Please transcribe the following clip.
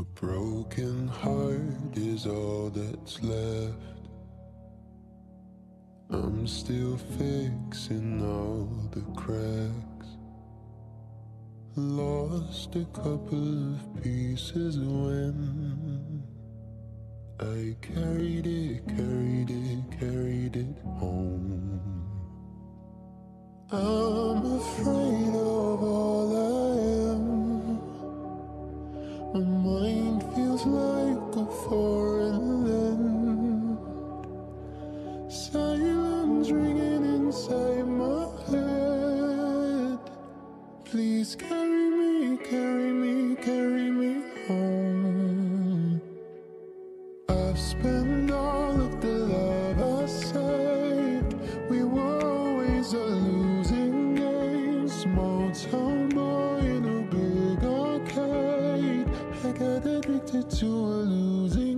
A broken heart is all that's left. I'm still fixing all the cracks. Lost a couple of pieces when I carried it home. I'm afraid of all I am. My mind feels like a foreign land. Silence ringing inside my head. Please carry me, carry me, carry me home. I've spent all of the love I saved. We were always a losing game. Small town boy in a big arcade. I got addicted to a losing